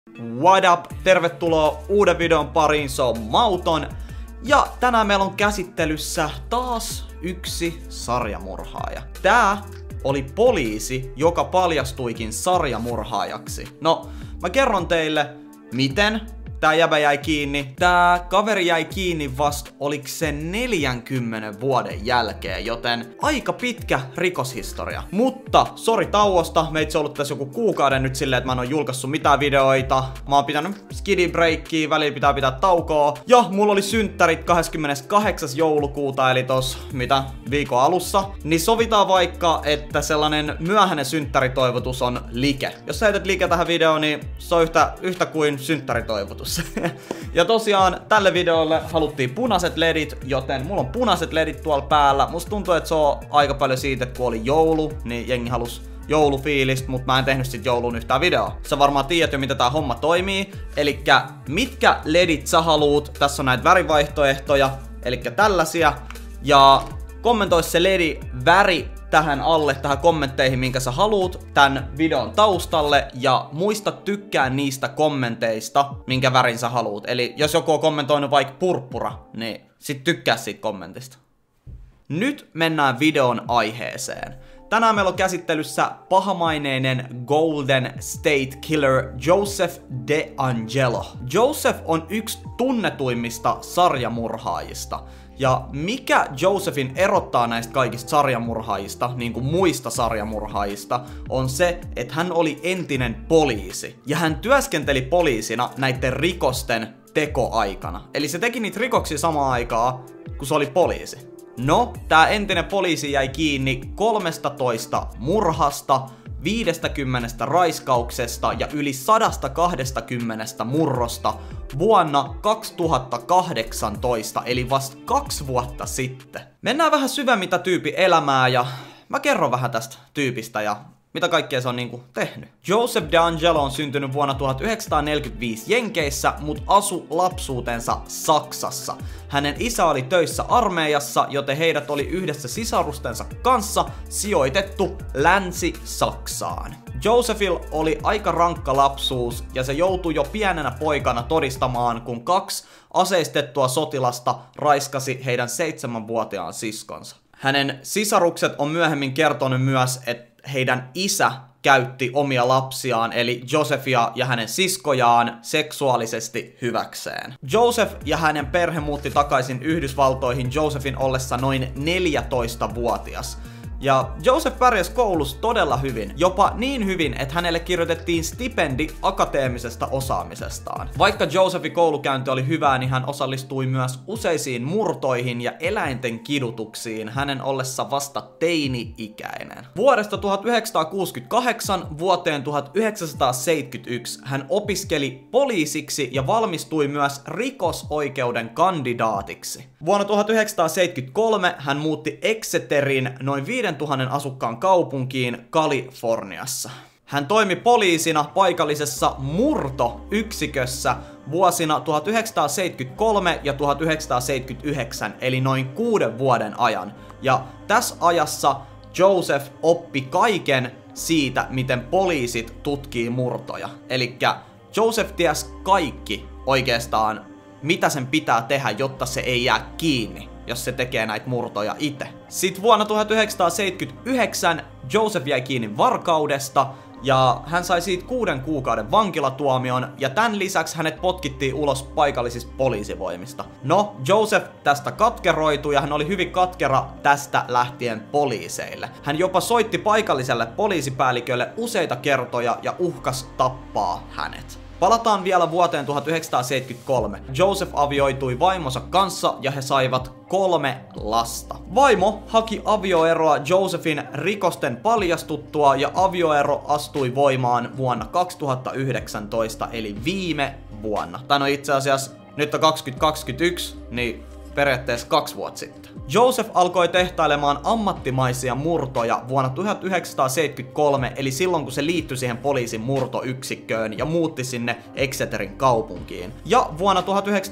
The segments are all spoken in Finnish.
What up? Tervetuloa uuden videon pariin, se on Mauton. Ja tänään meillä on käsittelyssä taas yksi sarjamurhaaja. Tää oli poliisi, joka paljastuikin sarjamurhaajaksi. No, mä kerron teille, miten tää jäbä jäi kiinni. Tää kaveri jäi kiinni vasta oliks se 40 vuoden jälkeen, joten aika pitkä rikoshistoria. Mutta, sori tauosta, meitsi ollut tässä joku kuukauden nyt silleen, että mä en oo julkaissut mitään videoita. Mä oon pitänyt skidi breakkiä, välillä pitää taukoa. Ja mulla oli synttärit 28. joulukuuta, eli tos, viikon alussa. Niin sovitaan vaikka, että sellainen myöhäinen synttäritoivotus on like. Jos sä heität like tähän videoon, niin se on yhtä kuin synttäritoivotus. Ja tosiaan tälle videolle haluttiin punaiset ledit, joten mulla on punaiset ledit tuolla päällä. Musta tuntuu, että se on aika paljon siitä, että kun oli joulu, niin jengi halus joulufiilistä, mutta mä en tehnyt sit jouluun yhtään videoa. Sä varmaan tiedät jo, miten tää homma toimii. Elikkä mitkä ledit sä haluut? Tässä on näitä värivaihtoehtoja, elikkä tällaisia. Ja kommentoi se ledi väri tähän alle, tähän kommentteihin, minkä sä haluut tän videon taustalle. Ja muista tykkää niistä kommenteista, minkä värin sä haluut. Eli jos joku on kommentoinut vaikka purppura, niin sit tykkää siitä kommentista. Nyt mennään videon aiheeseen. Tänään meillä on käsittelyssä pahamaineinen Golden State Killer Joseph DeAngelo. Joseph on yksi tunnetuimmista sarjamurhaajista. Ja mikä Josephin erottaa näistä kaikista sarjamurhaajista, niin kuin muista sarjamurhaajista, on se, että hän oli entinen poliisi. Ja hän työskenteli poliisina näiden rikosten tekoaikana. Eli se teki niitä rikoksia samaan aikaan, kun se oli poliisi. No, tää entinen poliisi jäi kiinni 13 murhasta, 50 raiskauksesta ja yli 120 murrosta vuonna 2018, eli vasta 2 vuotta sitten. Mennään vähän syvemmin tyypin elämää ja mä kerron vähän tästä tyypistä ja mitä kaikkea se on niinku tehnyt. Joseph DeAngelo on syntynyt vuonna 1945 Jenkeissä, mut asui lapsuutensa Saksassa. Hänen isä oli töissä armeijassa, joten heidät oli yhdessä sisarustensa kanssa sijoitettu Länsi-Saksaan. Josephil oli aika rankka lapsuus ja se joutui jo pienenä poikana todistamaan, kun 2 aseistettua sotilasta raiskasi heidän 7-vuotiaan siskonsa. Hänen sisarukset on myöhemmin kertonut myös, että heidän isä käytti omia lapsiaan, eli Josephia ja hänen siskojaan, seksuaalisesti hyväkseen. Joseph ja hänen perhe muutti takaisin Yhdysvaltoihin Josephin ollessa noin 14-vuotias. Ja Joseph pärjäsi koulussa todella hyvin, jopa niin hyvin, että hänelle kirjoitettiin stipendi akateemisesta osaamisestaan. Vaikka Josephin koulukäynti oli hyvää, niin hän osallistui myös useisiin murtoihin ja eläinten kidutuksiin hänen ollessa vasta teini-ikäinen. Vuodesta 1968 vuoteen 1971 hän opiskeli poliisiksi ja valmistui myös rikosoikeuden kandidaatiksi. Vuonna 1973 hän muutti Exeterin noin 5000 asukkaan kaupunkiin Kaliforniassa. Hän toimi poliisina paikallisessa murtoyksikössä vuosina 1973 ja 1979, eli noin 6 vuoden ajan. Ja tässä ajassa Joseph oppi kaiken siitä, miten poliisit tutkii murtoja. Elikkä Joseph tiesi kaikki oikeastaan, mitä sen pitää tehdä, jotta se ei jää kiinni, jos se tekee näitä murtoja itse. Sitten vuonna 1979 Joseph jäi kiinni varkaudesta ja hän sai siitä 6 kuukauden vankilatuomion ja tämän lisäksi hänet potkittiin ulos paikallisista poliisivoimista. No, Joseph tästä katkeroitui ja hän oli hyvin katkera tästä lähtien poliiseille. Hän jopa soitti paikalliselle poliisipäällikölle useita kertoja ja uhkas tappaa hänet. Palataan vielä vuoteen 1973. Joseph avioitui vaimonsa kanssa ja he saivat 3 lasta. Vaimo haki avioeroa Josephin rikosten paljastuttua ja avioero astui voimaan vuonna 2019, eli viime vuonna. Tai no itse asiassa nyt on 2021, niin periaatteessa 2 vuotta sitten. Joseph alkoi tehtailemaan ammattimaisia murtoja vuonna 1973, eli silloin kun se liittyi siihen poliisin murtoyksikköön ja muutti sinne Exeterin kaupunkiin. Ja vuonna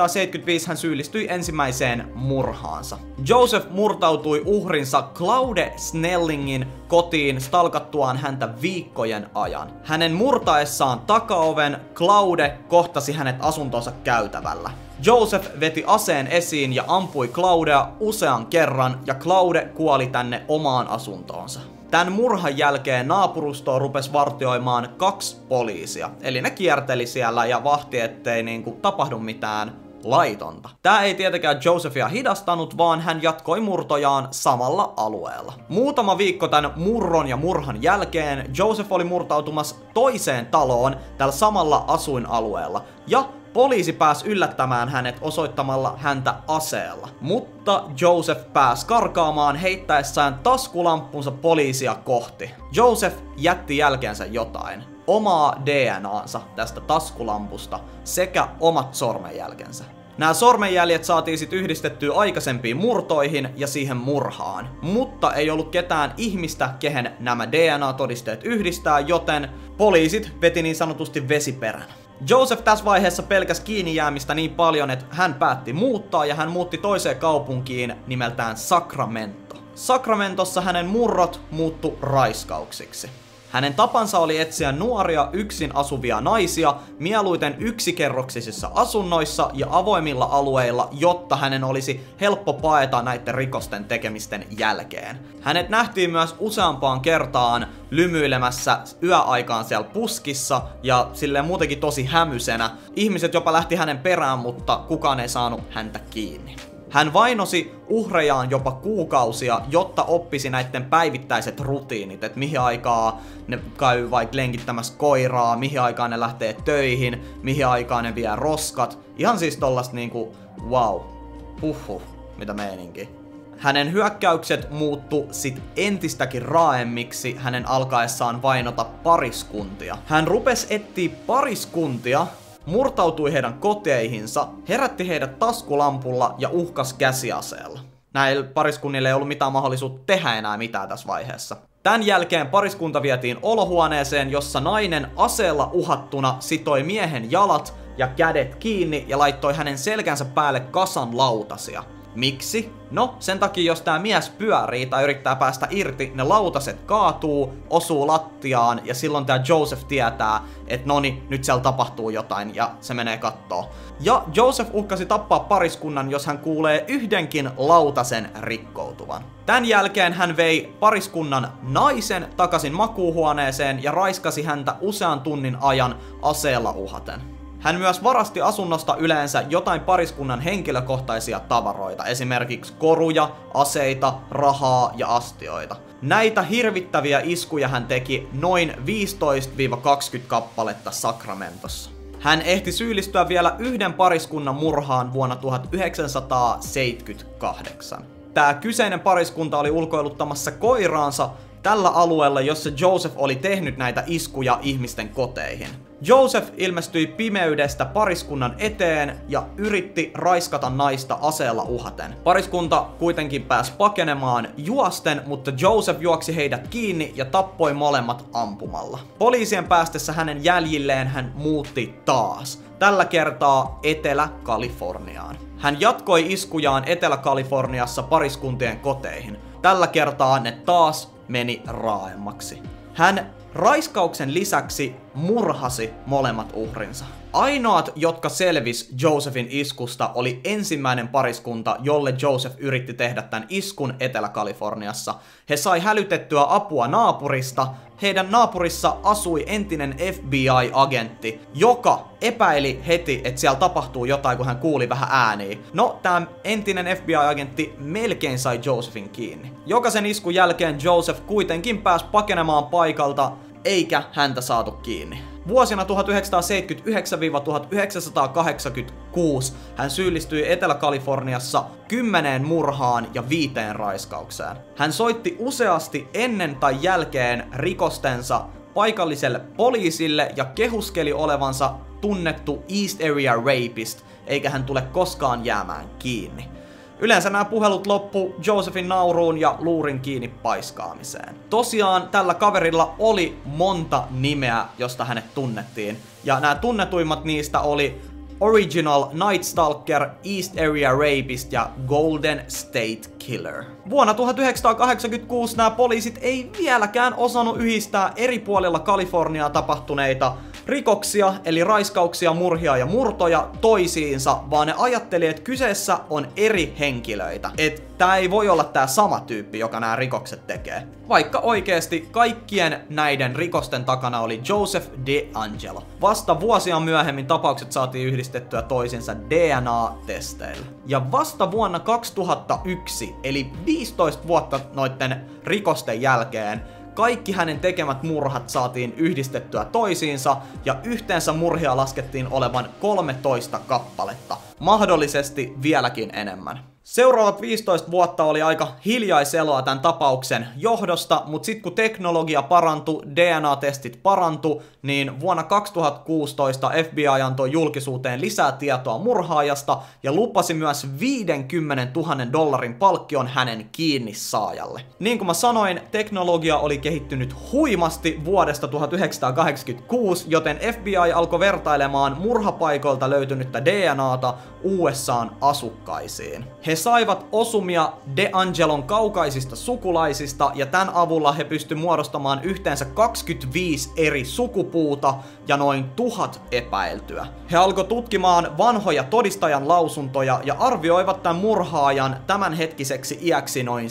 1975 hän syyllistyi ensimmäiseen murhaansa. Joseph murtautui uhrinsa Claude Snellingin kotiin stalkattuaan häntä viikkojen ajan. Hänen murtaessaan takaoven Claude kohtasi hänet asuntonsa käytävällä. Joseph veti aseen esiin ja ampui Claudea usean kerran ja Claude kuoli tänne omaan asuntoonsa. Tän murhan jälkeen naapurustoon rupesi vartioimaan 2 poliisia. Eli ne kierteli siellä ja vahti, ettei tapahdu mitään laitonta. Tää ei tietenkään Josephia hidastanut, vaan hän jatkoi murtojaan samalla alueella. Muutama viikko tän murron ja murhan jälkeen Joseph oli murtautumassa toiseen taloon tällä samalla asuinalueella. Ja poliisi pääsi yllättämään hänet osoittamalla häntä aseella. Mutta Joseph pääsi karkaamaan heittäessään taskulampunsa poliisia kohti. Joseph jätti jälkeensä jotain. Omaa DNAnsa tästä taskulampusta sekä omat sormenjälkensä. Nämä sormenjäljet saatiin sit yhdistettyä aikaisempiin murtoihin ja siihen murhaan. Mutta ei ollut ketään ihmistä, kehen nämä DNA-todisteet yhdistää, joten poliisit veti niin sanotusti vesiperän. Joseph tässä vaiheessa pelkäsi kiinni jäämistä niin paljon, että hän päätti muuttaa ja hän muutti toiseen kaupunkiin nimeltään Sacramento. Sacramentossa hänen murrot muuttu raiskauksiksi. Hänen tapansa oli etsiä nuoria yksin asuvia naisia mieluiten yksikerroksisissa asunnoissa ja avoimilla alueilla, jotta hänen olisi helppo paeta näiden rikosten tekemisten jälkeen. Hänet nähtiin myös useampaan kertaan lymyilemässä yöaikaan siellä puskissa ja silleen muutenkin tosi hämysenä. Ihmiset jopa lähti hänen perään, mutta kukaan ei saanut häntä kiinni. Hän vainosi uhrejaan jopa kuukausia, jotta oppisi näiden päivittäiset rutiinit, että mihin aikaa ne käy vaikka lenkittämässä koiraa, mihin aikaan ne lähtee töihin, mihin aikaan ne vie roskat. Ihan siis tollasta wow, mitä meininki. Hänen hyökkäykset muuttu sit entistäkin raaemmiksi hänen alkaessaan vainota pariskuntia. Hän rupesi etsiä pariskuntia, murtautui heidän koteihinsa, herätti heidät taskulampulla ja uhkas käsiaseella. Näillä pariskunnille ei ollut mitään mahdollisuutta tehdä enää mitään tässä vaiheessa. Tän jälkeen pariskunta vietiin olohuoneeseen, jossa nainen aseella uhattuna sitoi miehen jalat ja kädet kiinni ja laittoi hänen selkänsä päälle kasan lautasia. Miksi? No, sen takia jos tää mies pyörii tai yrittää päästä irti, ne lautaset kaatuu, osuu lattiaan ja silloin tää Joseph tietää, että noni, nyt siellä tapahtuu jotain ja se menee kattoo. Ja Joseph uhkasi tappaa pariskunnan, jos hän kuulee yhdenkin lautasen rikkoutuvan. Tän jälkeen hän vei pariskunnan naisen takaisin makuuhuoneeseen ja raiskasi häntä usean tunnin ajan aseella uhaten. Hän myös varasti asunnosta yleensä jotain pariskunnan henkilökohtaisia tavaroita, esimerkiksi koruja, aseita, rahaa ja astioita. Näitä hirvittäviä iskuja hän teki noin 15-20 kappaletta Sacramentossa. Hän ehti syyllistyä vielä yhden pariskunnan murhaan vuonna 1978. Tämä kyseinen pariskunta oli ulkoiluttamassa koiraansa tällä alueella, jossa Joseph oli tehnyt näitä iskuja ihmisten koteihin. Joseph ilmestyi pimeydestä pariskunnan eteen ja yritti raiskata naista aseella uhaten. Pariskunta kuitenkin pääsi pakenemaan juosten, mutta Joseph juoksi heidät kiinni ja tappoi molemmat ampumalla. Poliisien päästessä hänen jäljilleen hän muutti taas. Tällä kertaa Etelä-Kaliforniaan. Hän jatkoi iskujaan Etelä-Kaliforniassa pariskuntien koteihin. Tällä kertaa ne taas meni raaemmaksi. Hän raiskauksen lisäksi murhasi molemmat uhrinsa. Ainoat, jotka selvis Josephin iskusta, oli ensimmäinen pariskunta, jolle Joseph yritti tehdä tämän iskun Etelä-Kaliforniassa. He sai hälytettyä apua naapurista. Heidän naapurissa asui entinen FBI-agentti, joka epäili heti, että siellä tapahtuu jotain, kun hän kuuli vähän ääniä. No, tämä entinen FBI-agentti melkein sai Josephin kiinni. Jokaisen iskun jälkeen Joseph kuitenkin pääsi pakenemaan paikalta, eikä häntä saatu kiinni. Vuosina 1979-1986 hän syyllistyi Etelä-Kaliforniassa 10 murhaan ja 5 raiskaukseen. Hän soitti useasti ennen tai jälkeen rikostensa paikalliselle poliisille ja kehuskeli olevansa tunnettu East Area Rapist, eikä hän tule koskaan jäämään kiinni. Yleensä nämä puhelut loppu Josephin nauruun ja luurin kiinni paiskaamiseen. Tosiaan tällä kaverilla oli monta nimeä, josta hänet tunnettiin. Ja nämä tunnetuimmat niistä oli Original Night Stalker, East Area Rapist ja Golden State Killer. Vuonna 1986 nämä poliisit ei vieläkään osannut yhdistää eri puolilla Kaliforniaa tapahtuneita rikoksia, eli raiskauksia, murhia ja murtoja toisiinsa, vaan ne ajatteli, että kyseessä on eri henkilöitä. Että tää ei voi olla tää sama tyyppi, joka nämä rikokset tekee. Vaikka oikeesti kaikkien näiden rikosten takana oli Joseph DeAngelo. Vasta vuosia myöhemmin tapaukset saatiin yhdistettyä toisinsa DNA-testeillä. Ja vasta vuonna 2001, eli 15 vuotta noitten rikosten jälkeen, kaikki hänen tekemät murhat saatiin yhdistettyä toisiinsa ja yhteensä murhia laskettiin olevan 13 kappaletta. Mahdollisesti vieläkin enemmän. Seuraavat 15 vuotta oli aika hiljaiseloa tämän tapauksen johdosta, mutta sitten kun teknologia parantui, DNA-testit parantu, niin vuonna 2016 FBI antoi julkisuuteen lisää tietoa murhaajasta ja lupasi myös $50,000 palkkion hänen kiinni saajalle. Niin kuin mä sanoin, teknologia oli kehittynyt huimasti vuodesta 1986, joten FBI alkoi vertailemaan murhapaikoilta löytynyttä DNAta USA:n asukkaisiin. He saivat osumia DeAngelon kaukaisista sukulaisista ja tämän avulla he pystyivät muodostamaan yhteensä 25 eri sukupuuta ja noin 1000 epäiltyä. He alkoivat tutkimaan vanhoja todistajan lausuntoja ja arvioivat tämän murhaajan tämänhetkiseksi iäksi noin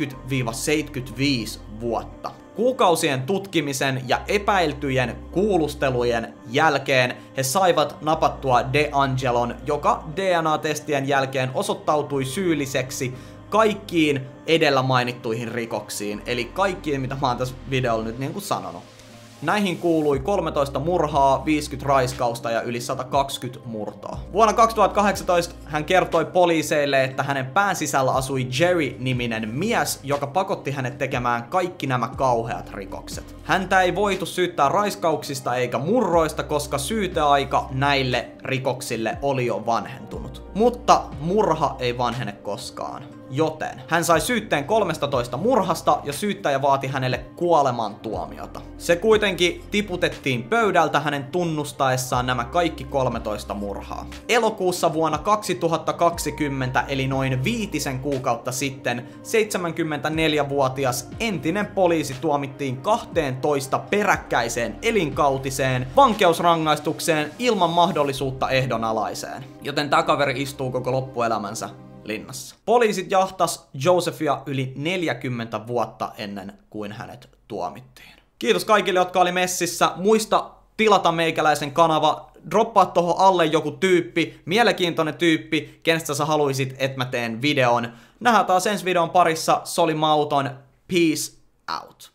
70-75 vuotta. Kuukausien tutkimisen ja epäiltyjen kuulustelujen jälkeen he saivat napattua DeAngelon, joka DNA-testien jälkeen osoittautui syylliseksi kaikkiin edellä mainittuihin rikoksiin, eli kaikkiin mitä mä oon tässä videolla nyt niin kuin sanonut. Näihin kuului 13 murhaa, 50 raiskausta ja yli 120 murtoa. Vuonna 2018 hän kertoi poliiseille, että hänen pään sisällä asui Jerry-niminen mies, joka pakotti hänet tekemään kaikki nämä kauheat rikokset. Häntä ei voitu syyttää raiskauksista eikä murroista, koska syyteaika näille rikoksille oli jo vanhentunut. Mutta murha ei vanhene koskaan. Joten hän sai syytteen 13 murhasta ja syyttäjä vaati hänelle kuolemantuomiota. Se kuitenkin tiputettiin pöydältä hänen tunnustaessaan nämä kaikki 13 murhaa. Elokuussa vuonna 2020, eli noin 5 kuukautta sitten, 74-vuotias entinen poliisi tuomittiin 12 peräkkäiseen elinkautiseen vankeusrangaistukseen ilman mahdollisuutta ehdonalaiseen. Joten tää kaveri istuu koko loppuelämänsä linnassa. Poliisit jahtas Josephia yli 40 vuotta ennen kuin hänet tuomittiin. Kiitos kaikille, jotka oli messissä. Muista tilata meikäläisen kanava. Droppaa tohon alle joku tyyppi, mielenkiintoinen tyyppi, kenestä sä haluisit, että mä teen videon. Nähdään taas ensi videon parissa. Se oli Mauton. Peace out.